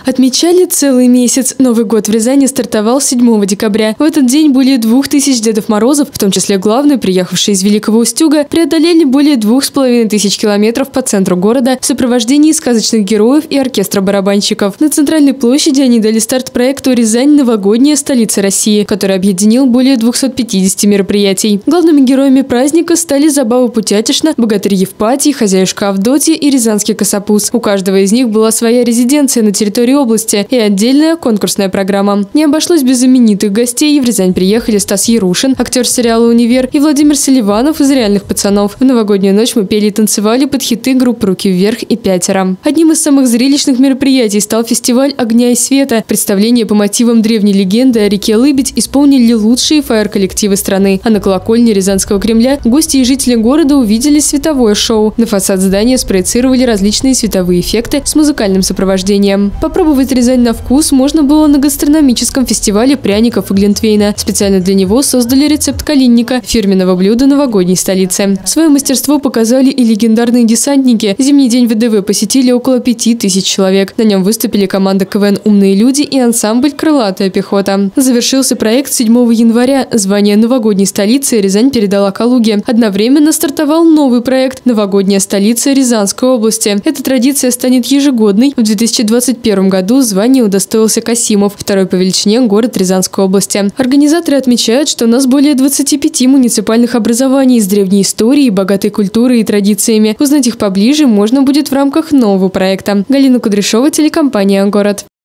Отмечали целый месяц. Новый год в Рязани стартовал 7 декабря. В этот день более 2000 Дедов Морозов, в том числе главный, приехавший из Великого Устюга, преодолели более 2500 километров по центру города в сопровождении сказочных героев и оркестра барабанщиков. На центральной площади они дали старт проекту «Рязань. Новогодняя столица России», который объединил более 250 мероприятий. Главными героями праздника стали Забава Путятишна, Богатырь Евпатий, Хозяюшка Авдотья и Рязанский Косопус. У каждого из них была своя резиденция на территории области и отдельная конкурсная программа. Не обошлось без знаменитых гостей. В Рязань приехали Стас Ярушин, актер сериала «Универ», и Владимир Селиванов из «Реальных пацанов». В новогоднюю ночь мы пели и танцевали под хиты групп «Руки вверх» и «Пятеро». Одним из самых зрелищных мероприятий стал фестиваль «Огня и света». Представление по мотивам древней легенды о реке Лыбедь исполнили лучшие фаер-коллективы страны. А на колокольне Рязанского Кремля гости и жители города увидели световое шоу. На фасад здания спроецировали различные световые эффекты с музыкальным сопровождением. Попробовать Рязань на вкус можно было на гастрономическом фестивале пряников и глинтвейна. Специально для него создали рецепт калинника, фирменного блюда новогодней столицы. Свое мастерство показали и легендарные десантники. Зимний день ВДВ посетили около 5000 человек. На нем выступили команда КВН «Умные люди» и ансамбль «Крылатая пехота». Завершился проект 7 января. Звание новогодней столицы Рязань передала Калуге. Одновременно стартовал новый проект «Новогодняя столица Рязанской области». Эта традиция станет ежегодной. В 2021 году звание удостоился Касимов, второй по величине город Рязанской области. Организаторы отмечают, что у нас более 25 муниципальных образований с древней историей, богатой культурой и традициями. Узнать их поближе можно будет в рамках нового проекта. Галина Кудряшова, телекомпания «Город».